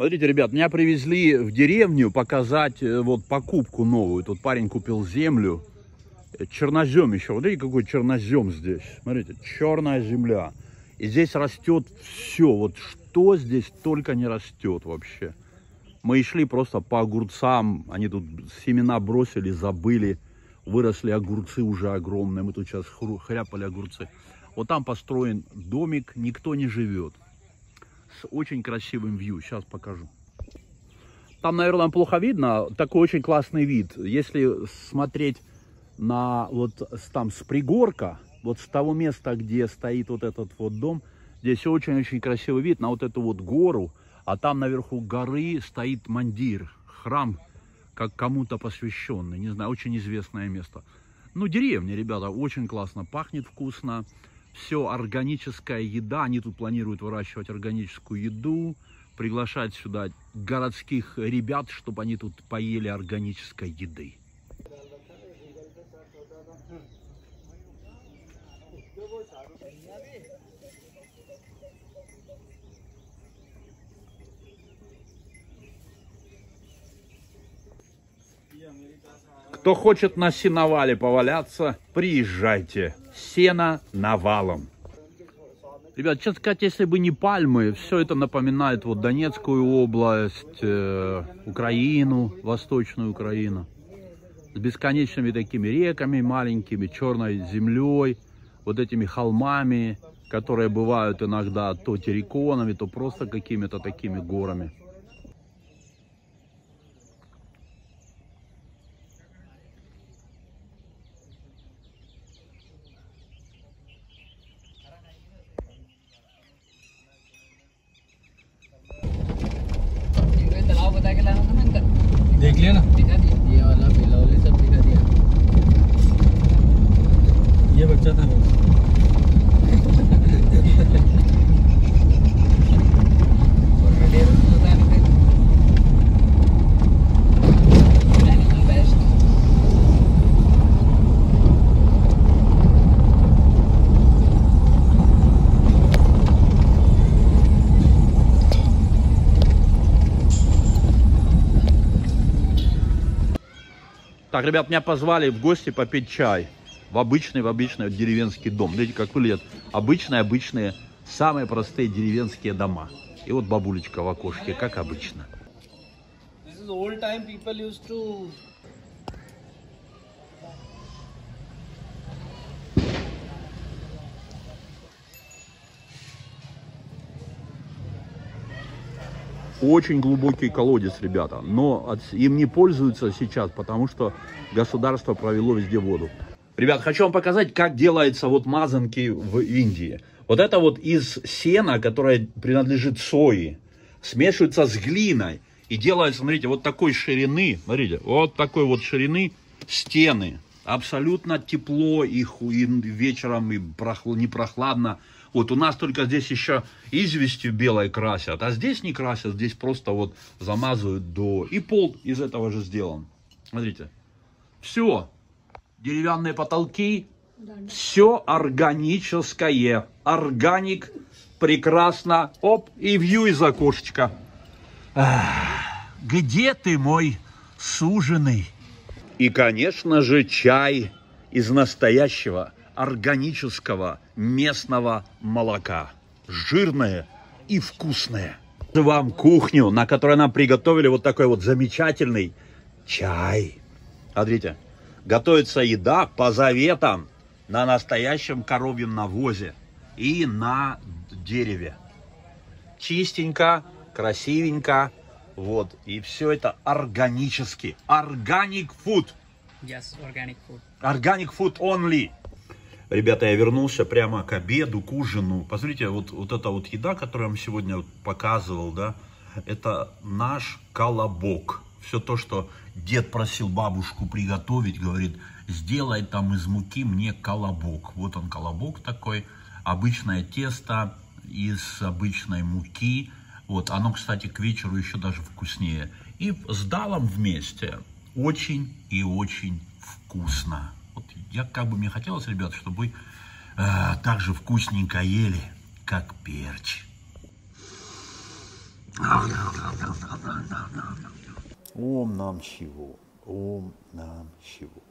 Смотрите, ребят, меня привезли в деревню показать вот покупку новую. Тут парень купил землю. Чернозем еще. Вот видите, какой чернозем здесь. Смотрите, черная земля. И здесь растет все. Вот что здесь только не растет вообще. Мы шли просто по огурцам. Они тут семена бросили, забыли. Выросли огурцы уже огромные. Мы тут сейчас хряпали огурцы. Вот там построен домик, никто не живет. С очень красивым вью. Сейчас покажу. Там, наверное, плохо видно. Такой очень классный вид. Если смотреть на вот там с пригорка, вот с того места, где стоит вот этот вот дом, здесь очень-очень красивый вид на вот эту вот гору. А там наверху горы стоит мандир, храм, как кому-то посвященный. Не знаю, очень известное место. Ну, деревня, ребята, очень классно. Пахнет вкусно. Все органическая еда. Они тут планируют выращивать органическую еду. Приглашать сюда городских ребят, чтобы они тут поели органической еды. Кто хочет на сеновале поваляться, приезжайте. Сено навалом. Ребят, честно сказать, если бы не пальмы, все это напоминает вот Донецкую область, Украину, Восточную Украину. С бесконечными такими реками маленькими, черной землей, вот этими холмами, которые бывают иногда то терриконами, то просто какими-то такими горами. देख लिया ना, दिखा दिया, ये वाला बिलौली सब दिखा दिया। ये बच्चा था Так, ребят, меня позвали в гости попить чай. В обычный деревенский дом. Видите, как выглядят обычные, самые простые деревенские дома. И вот бабулечка в окошке, как обычно. Очень глубокий колодец, ребята, но им не пользуются сейчас, потому что государство провело везде воду. Ребят, хочу вам показать, как делаются вот мазанки в Индии. Вот это вот из сена, которое принадлежит сое, смешивается с глиной и делается, смотрите, вот такой ширины, смотрите, вот такой вот ширины стены. Абсолютно тепло, и вечером и не прохладно. Вот у нас только здесь еще известью белой красят, а здесь не красят, здесь просто вот замазывают до... И пол из этого же сделан. Смотрите. Все. Деревянные потолки. Все органическое. Органик. Прекрасно. Оп, и вью из окошечка. Где ты, мой суженый? И, конечно же, чай из настоящего органического местного молока. Жирное и вкусное. Вам кухню, на которой нам приготовили вот такой вот замечательный чай. Смотрите, готовится еда по заветам на настоящем коровьем навозе и на дереве. Чистенько, красивенько. Вот, и все это органически. Organic food. Yes, organic food. Organic food only. Ребята, я вернулся прямо к обеду, к ужину. Посмотрите, вот эта вот еда, которую я вам сегодня показывал, да, это наш колобок. Все то, что дед просил бабушку приготовить, говорит, сделай там из муки мне колобок. Вот он колобок такой, обычное тесто из обычной муки. Вот, оно, кстати, к вечеру еще даже вкуснее. И с далом вместе очень и очень вкусно. Вот я как бы мне хотелось, ребят, чтобы вы так же вкусненько ели, как перчик. Ом нам Шиву. Ом нам Шиву.